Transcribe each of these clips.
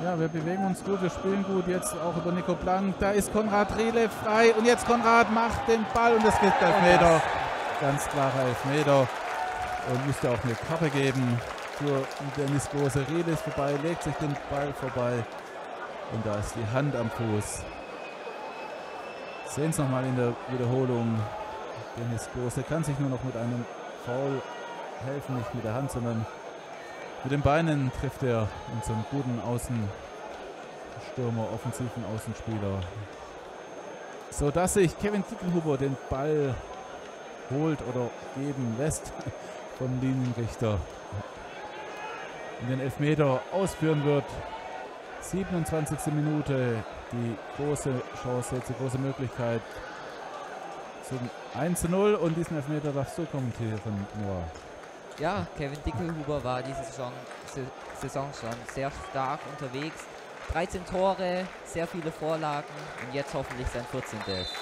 Ja, wir bewegen uns gut, wir spielen gut. Jetzt auch über Nico Blank. Da ist Konrad Riele frei. Und jetzt Konrad macht den Ball. Und es gibt Elfmeter. Ganz klarer Elfmeter. Und müsste auch eine Karte geben für Dennis Große. Riele ist vorbei, legt sich den Ball vorbei. Und da ist die Hand am Fuß. Sehen es nochmal in der Wiederholung. Dennis Große kann sich nur noch mit einem Foul helfen. Nicht mit der Hand, sondern mit den Beinen trifft er unseren guten Außenstürmer, offensiven Außenspieler. So dass sich Kevin Dickelhuber den Ball holt oder geben lässt vom Linienrichter. Und den Elfmeter ausführen wird. 27. Minute. Die große Chance, jetzt die große Möglichkeit zum 1:0. Und diesen Elfmeter darfst du kommentieren, Noah. Ja, Kevin Dickelhuber war diese Saison schon sehr stark unterwegs. 13 Tore, sehr viele Vorlagen und jetzt hoffentlich sein 14.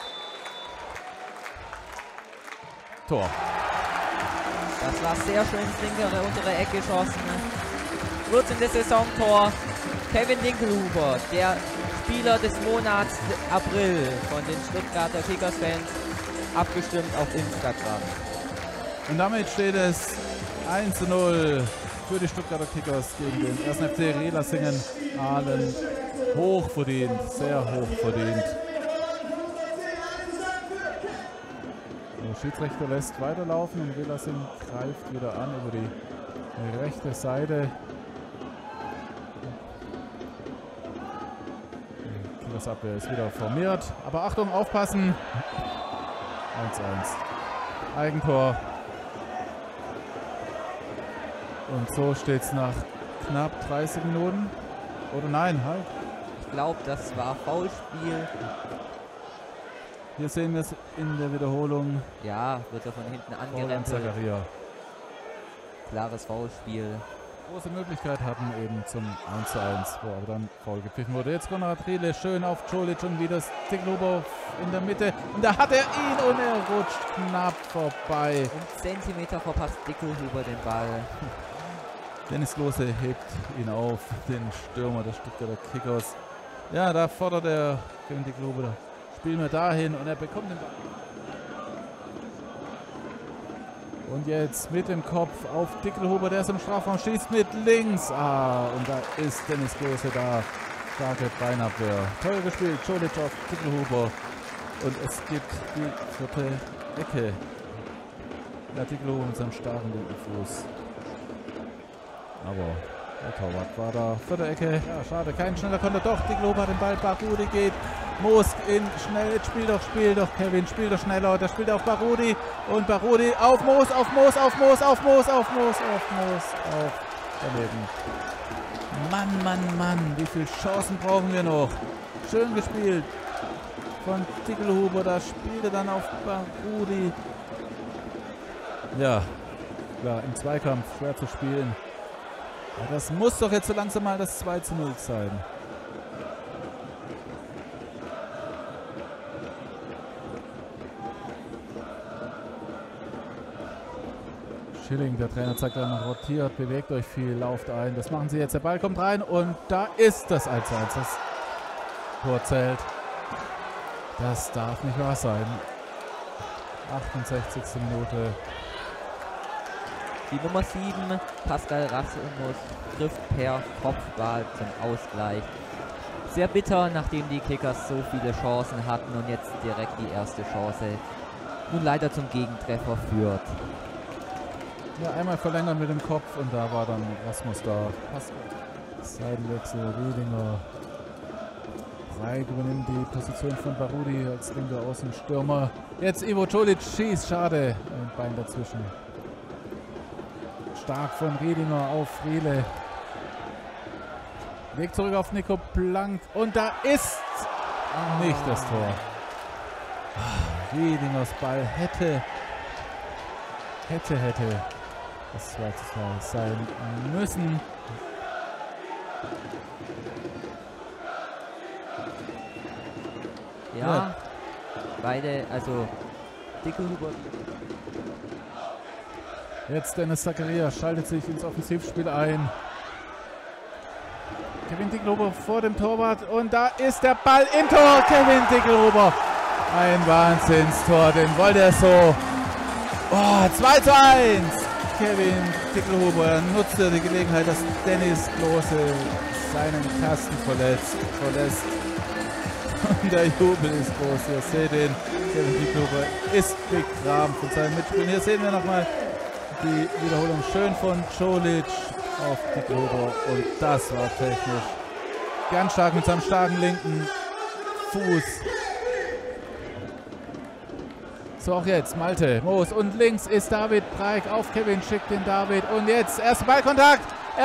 Tor. Das war sehr schön ins linkere untere Eck geschossen. 14. Saisontor. Kevin Dickelhuber, der Spieler des Monats April von den Stuttgarter Kickers-Fans, abgestimmt auf Instagram. Und damit steht es 1:0 für die Stuttgarter Kickers gegen den 1. FC Rehlasingen Ahlen. Hochverdient, sehr hochverdient. Der Schiedsrichter lässt weiterlaufen und Rehlasing greift wieder an über die rechte Seite. Die Kickers Abwehr ist wieder formiert. Aber Achtung, aufpassen. 1:1. Eigentor. Und so steht es nach knapp 30 Minuten. Oder nein, halt. Ich glaube, das war Foulspiel. Hier sehen wir es in der Wiederholung. Ja, wird er von hinten angerempelt. Zakaria. Klares Foulspiel. Große Möglichkeit hatten eben zum 1:1, wo aber dann Foul gepfiffen wurde. Jetzt Konrad Riele schön auf Jolic und wieder Dickelhuber in der Mitte. Und da hat er ihn und er rutscht knapp vorbei. Um Zentimeter verpasst Dickelhuber den Ball. Dennis Große hebt ihn auf, den Stürmer der Stuttgarter Kickers. Ja, da fordert er Kevin Dickelhuber. Spielen wir dahin und er bekommt den Ball. Und jetzt mit dem Kopf auf Dickelhuber, der ist im Strafraum, schießt mit links. Und da ist Dennis Große da. Starke Beinabwehr. Toll gespielt, Jolic auf Dickelhuber. Und es gibt die 4. Ecke. Ja, Dickelhuber mit seinem starken linken Fuß. Aber der Torwart war da. 4. Ecke. Ja, schade. Kein schneller Konter. Doch, Dickelhuber hat den Ball. Barudi geht. Moos in schnell. Spiel doch, Kevin. Spiel doch schneller. Da spielt er auf Barudi. Und Barudi auf Moos, auf Moos, auf Moos, auf Moos, auf Moos, auf Moos, auf daneben. Mann, Mann, Mann. Wie viele Chancen brauchen wir noch? Schön gespielt von Dickelhuber. Da spielt er dann auf Barudi. Ja, klar, im Zweikampf schwer zu spielen. Ja, das muss doch jetzt so langsam mal das 2:0 sein. Schilling, der Trainer zeigt dann, rotiert, bewegt euch viel, lauft ein. Das machen sie jetzt. Der Ball kommt rein und da ist das 1:1. Das Tor zählt. Das darf nicht wahr sein. 68. Minute. Die Nummer 7, Pascal Rasmus, trifft per Kopfball zum Ausgleich. Sehr bitter, nachdem die Kickers so viele Chancen hatten und jetzt direkt die erste Chance nun leider zum Gegentreffer führt. Ja, einmal verlängern mit dem Kopf und da war dann Rasmus da. Pascal. Seitenwechsel, Riedinger. Reik übernimmt die Position von Barudi als linker Außenstürmer. Jetzt Ivo Jolic schießt, schade. Ein Bein dazwischen. Stark von Riedinger auf Riele. Weg zurück auf Nico Blank. Und da ist nicht das Tor. Riedingers Ball hätte das 2:2 sein müssen. Ja, beide, also Dickelhuber. Jetzt Dennis Zakaria schaltet sich ins Offensivspiel ein. Kevin Dickelhuber vor dem Torwart und da ist der Ball im Tor. Kevin Dickelhuber. Ein Wahnsinnstor, den wollte er so. Oh, 2:1. Kevin Dickelhuber nutzte die Gelegenheit, dass Dennis Klose seinen Kasten verlässt. Und der Jubel ist groß. Ihr seht ihn. Kevin Dickelhuber ist begraben von seinen Mitspielern. Hier sehen wir nochmal die Wiederholung schön von Čolić auf Dickelhuber. Und das war technisch ganz stark mit seinem starken linken Fuß. So, auch jetzt Malte, Moos und links ist David Preik auf Kevin, schickt den David und jetzt erster Ballkontakt,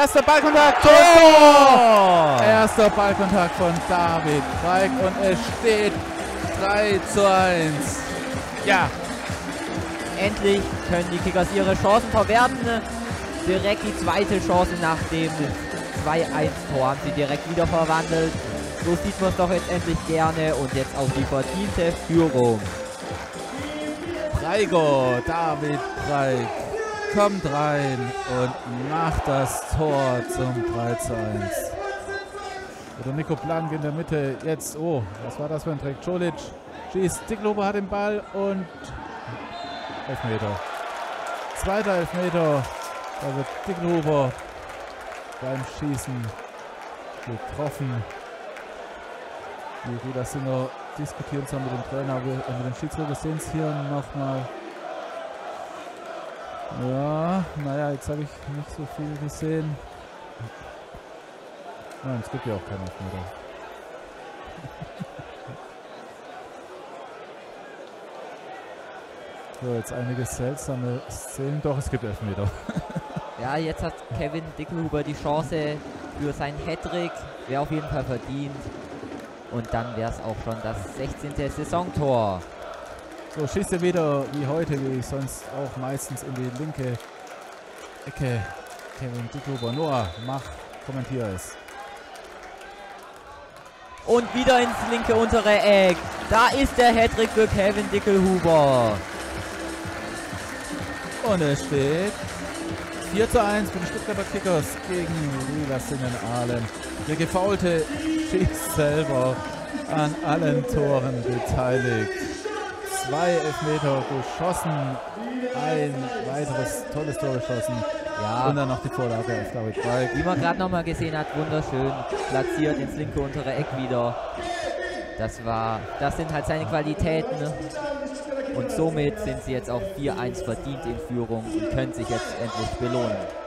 Tor! Erster Ballkontakt von David Preik und es steht 3:1. Ja. Endlich können die Kickers ihre Chancen verwerten. Direkt die zweite Chance nach dem 2:1-Tor haben sie direkt wieder verwandelt. So sieht man es doch jetzt endlich gerne und jetzt auch die verdiente Führung. Preigo, David Preik kommt rein und macht das Tor zum 3:1. Oder Nico Blank in der Mitte. Jetzt, oh, was war das für ein Trick? Čolić schießt, Dickelhuber hat den Ball und Elfmeter. Zweiter Elfmeter. Da wird Dickelhuber beim Schießen getroffen. Die Riedersinger diskutieren zwar mit dem Trainer, aber mit dem Schiedsrichter sehen es hier nochmal. Ja, naja, jetzt habe ich nicht so viel gesehen. Nein, es gibt ja auch keinen Elfmeter. So, jetzt einige seltsame Szenen. Doch, es gibt Elfmeter. Ja, jetzt hat Kevin Dickelhuber die Chance für seinen Hattrick. Wäre auf jeden Fall verdient. Und dann wäre es auch schon das 16. Saisontor. So, schießt er wieder wie heute, wie sonst auch meistens in die linke Ecke. Kevin Dickelhuber. Noah, kommentier es. Und wieder ins linke untere Eck. Da ist der Hattrick für Kevin Dickelhuber. Und es steht 4:1 für die Stuttgarter Kickers gegen Riedersingen-Ahlen. Der Gefaulte schießt selber an allen Toren beteiligt. 2 Elfmeter geschossen, ein weiteres tolles Tor geschossen. Ja. Und dann noch die Vorlage auf David Preik. Wie man gerade nochmal gesehen hat, wunderschön platziert ins linke untere Eck wieder. Das sind halt seine Qualitäten. Ne? Und somit sind sie jetzt auch 4:1 verdient in Führung und können sich jetzt endlich belohnen.